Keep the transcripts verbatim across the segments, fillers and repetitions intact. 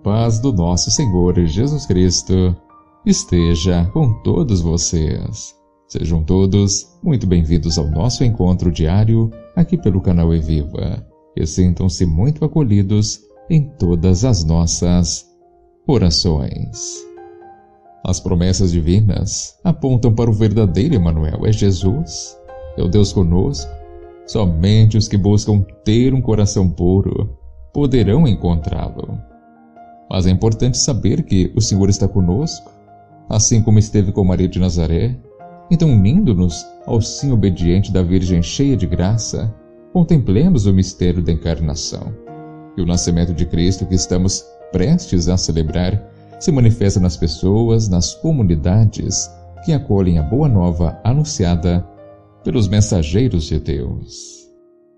paz do nosso Senhor Jesus Cristo esteja com todos vocês. Sejam todos muito bem-vindos ao nosso encontro diário aqui pelo canal Eviva e sintam-se muito acolhidos em todas as nossas orações. As promessas divinas apontam para o verdadeiro Emanuel, é Jesus, é o Deus conosco. Somente os que buscam ter um coração puro poderão encontrá-lo. Mas é importante saber que o Senhor está conosco, assim como esteve com Maria de Nazaré. Então, unindo-nos ao sim obediente da Virgem cheia de graça, contemplemos o mistério da encarnação. E o nascimento de Cristo que estamos prestes a celebrar se manifesta nas pessoas, nas comunidades que acolhem a boa nova anunciada pelos mensageiros de Deus.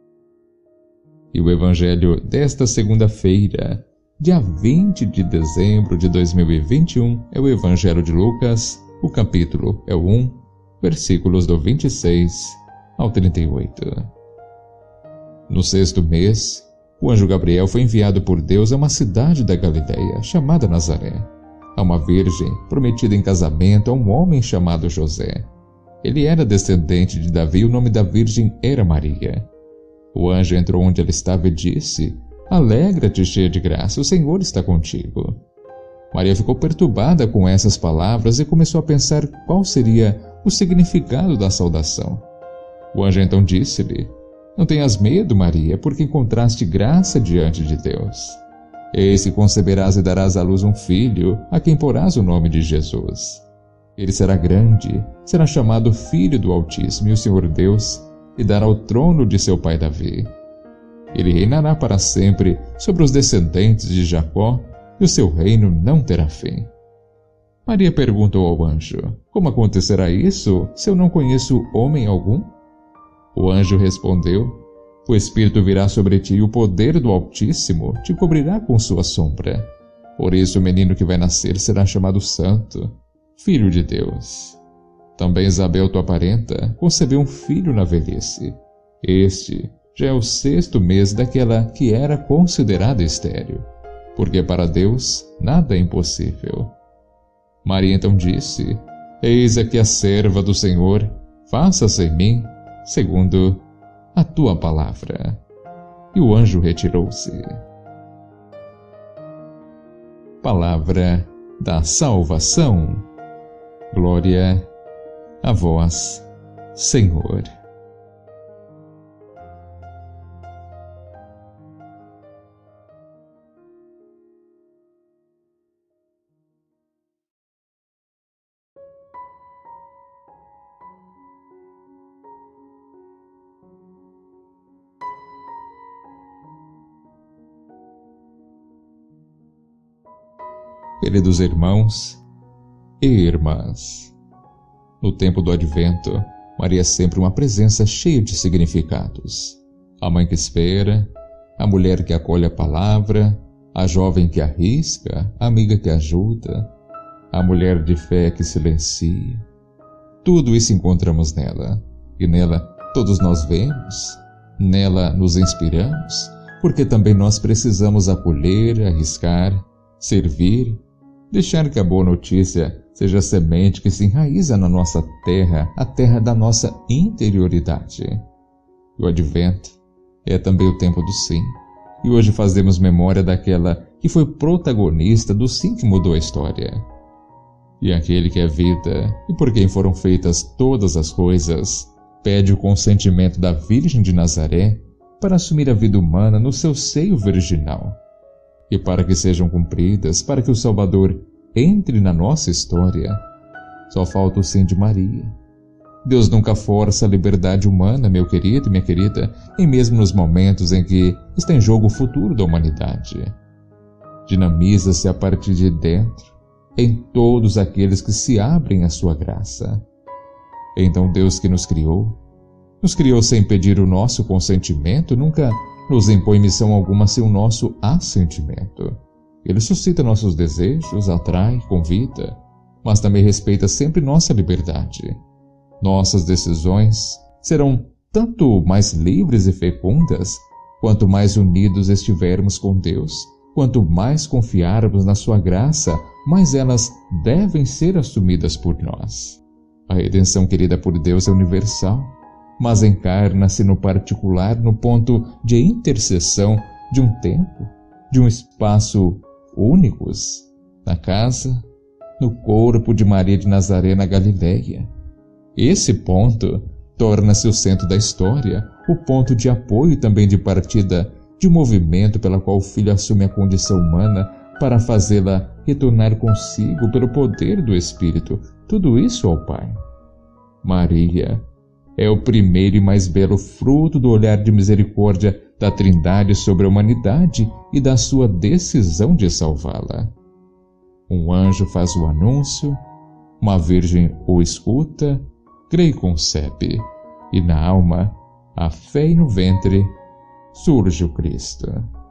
E o Evangelho desta segunda-feira, dia vinte de dezembro de dois mil e vinte e um, é o Evangelho de Lucas, o capítulo é o um, versículos do vinte e seis ao trinta e oito. No sexto mês, o anjo Gabriel foi enviado por Deus a uma cidade da Galileia, chamada Nazaré, a uma virgem prometida em casamento a um homem chamado José. Ele era descendente de Davi e o nome da virgem era Maria. O anjo entrou onde ela estava e disse: Alegra-te, cheia de graça, o Senhor está contigo. Maria ficou perturbada com essas palavras e começou a pensar qual seria o significado da saudação. O anjo então disse-lhe: Não tenhas medo, Maria, porque encontraste graça diante de Deus. Eis que conceberás e darás à luz um filho, a quem porás o nome de Jesus. Ele será grande, será chamado Filho do Altíssimo, e o Senhor Deus lhe dará o trono de seu pai Davi. Ele reinará para sempre sobre os descendentes de Jacó, e o seu reino não terá fim. Maria perguntou ao anjo: Como acontecerá isso, se eu não conheço homem algum? O anjo respondeu: O Espírito virá sobre ti e o poder do Altíssimo te cobrirá com sua sombra. Por isso o menino que vai nascer será chamado Santo, Filho de Deus. Também Isabel, tua parenta, concebeu um filho na velhice. Este já é o sexto mês daquela que era considerada estéril, porque para Deus nada é impossível. Maria então disse: Eis aqui a serva do Senhor, faça-se em mim segundo a tua palavra. E o anjo retirou-se. Palavra da salvação. Glória a vós, Senhor. Queridos irmãos e irmãs, no tempo do Advento, Maria é sempre uma presença cheia de significados. A mãe que espera, a mulher que acolhe a palavra, a jovem que arrisca, a amiga que ajuda, a mulher de fé que silencia. Tudo isso encontramos nela, e nela todos nós vemos, nela nos inspiramos, porque também nós precisamos acolher, arriscar, servir, deixar que a boa notícia seja a semente que se enraiza na nossa terra, a terra da nossa interioridade. O Advento é também o tempo do sim, e hoje fazemos memória daquela que foi protagonista do sim que mudou a história. E aquele que é vida, e por quem foram feitas todas as coisas, pede o consentimento da Virgem de Nazaré para assumir a vida humana no seu seio virginal. E para que sejam cumpridas, para que o Salvador entre na nossa história, só falta o sim de Maria. Deus nunca força a liberdade humana, meu querido e minha querida, nem mesmo nos momentos em que está em jogo o futuro da humanidade. Dinamiza-se a partir de dentro, em todos aqueles que se abrem à sua graça. Então Deus que nos criou, nos criou sem pedir o nosso consentimento, nunca nos impõe missão alguma sem o nosso assentimento. Ele suscita nossos desejos, atrai, convida, mas também respeita sempre nossa liberdade. Nossas decisões serão tanto mais livres e fecundas, quanto mais unidos estivermos com Deus, quanto mais confiarmos na sua graça, mais elas devem ser assumidas por nós. A redenção querida por Deus é universal, mas encarna-se no particular no ponto de intercessão de um tempo, de um espaço únicos, na casa, no corpo de Maria de Nazaré na Galileia. Esse ponto torna-se o centro da história, o ponto de apoio e também de partida de um movimento pela qual o Filho assume a condição humana para fazê-la retornar consigo pelo poder do Espírito, tudo isso ao Pai. Maria é o primeiro e mais belo fruto do olhar de misericórdia da Trindade sobre a humanidade e da sua decisão de salvá-la. Um anjo faz o anúncio, uma virgem o escuta, crê e concebe, e na alma, a fé e no ventre, surge o Cristo.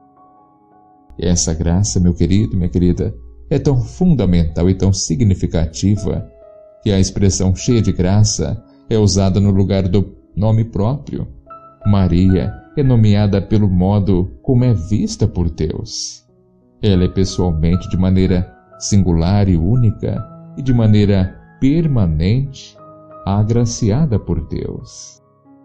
E essa graça, meu querido, minha querida, é tão fundamental e tão significativa que a expressão cheia de graça é usada no lugar do nome próprio. Maria é nomeada pelo modo como é vista por Deus. Ela é pessoalmente, de maneira singular e única, e de maneira permanente, agraciada por Deus.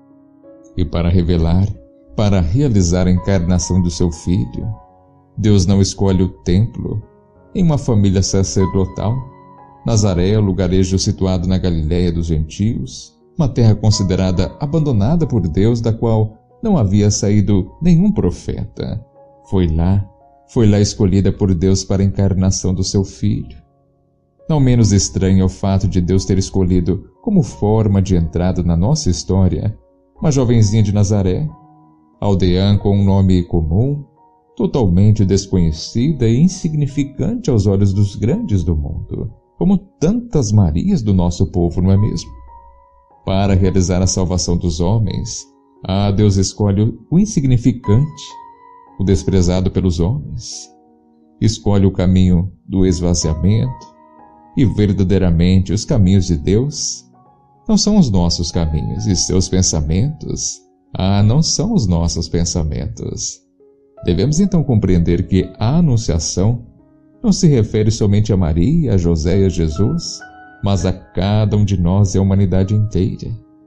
E para revelar, para realizar a encarnação do seu Filho, Deus não escolhe o templo em uma família sacerdotal. Nazaré é o lugarejo situado na Galiléia dos gentios, uma terra considerada abandonada por Deus, da qual não havia saído nenhum profeta. Foi lá, foi lá escolhida por Deus para a encarnação do seu Filho. Não menos estranho é o fato de Deus ter escolhido como forma de entrada na nossa história uma jovenzinha de Nazaré, aldeã com um nome comum, totalmente desconhecida e insignificante aos olhos dos grandes do mundo, como tantas Marias do nosso povo, não é mesmo? Para realizar a salvação dos homens, ah, Deus escolhe o insignificante, o desprezado pelos homens, escolhe o caminho do esvaziamento, e verdadeiramente os caminhos de Deus não são os nossos caminhos, e seus pensamentos, ah, não são os nossos pensamentos. Devemos então compreender que a anunciação não se refere somente a Maria, a José e a Jesus, mas a cada um de nós e a humanidade inteira.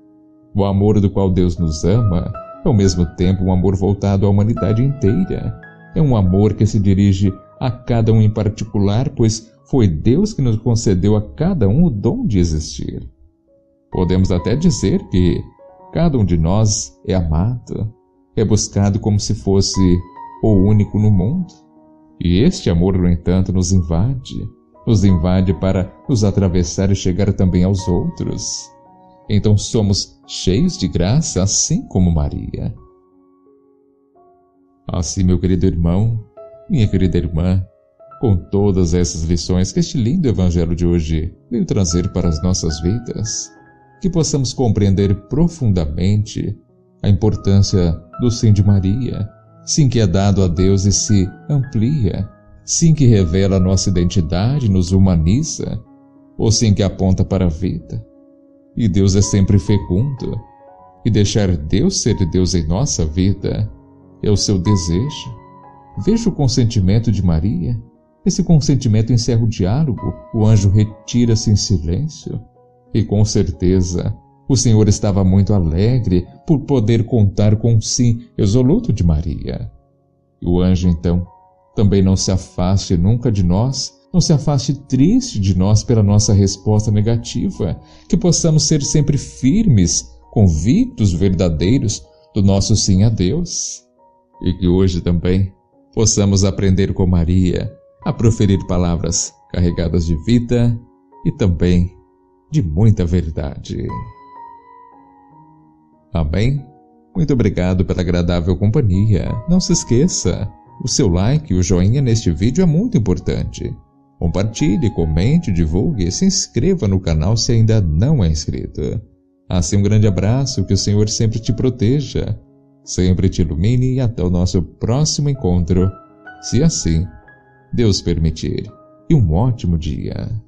O amor do qual Deus nos ama é ao mesmo tempo um amor voltado à humanidade inteira. É um amor que se dirige a cada um em particular, pois foi Deus que nos concedeu a cada um o dom de existir. Podemos até dizer que cada um de nós é amado, é buscado como se fosse o único no mundo. E este amor, no entanto, nos invade, nos invade para nos atravessar e chegar também aos outros. Então somos cheios de graça, assim como Maria. Assim, meu querido irmão, minha querida irmã, com todas essas lições que este lindo evangelho de hoje veio trazer para as nossas vidas, que possamos compreender profundamente a importância do sim de Maria, sim que é dado a Deus e se amplia, sim que revela a nossa identidade, nos humaniza, ou sim que aponta para a vida. E Deus é sempre fecundo, e deixar Deus ser Deus em nossa vida é o seu desejo. Veja o consentimento de Maria. Esse consentimento encerra o diálogo, o anjo retira-se em silêncio, e com certeza o Senhor estava muito alegre por poder contar com o sim resoluto de Maria. E o anjo, então, também não se afaste nunca de nós, não se afaste triste de nós pela nossa resposta negativa, que possamos ser sempre firmes, convictos, verdadeiros do nosso sim a Deus. E que hoje também possamos aprender com Maria a proferir palavras carregadas de vida e também de muita verdade. Amém? Muito obrigado pela agradável companhia. Não se esqueça, o seu like e o joinha neste vídeo é muito importante. Compartilhe, comente, divulgue e se inscreva no canal se ainda não é inscrito. Assim, um grande abraço, que o Senhor sempre te proteja, sempre te ilumine e até o nosso próximo encontro, se assim Deus permitir. E um ótimo dia.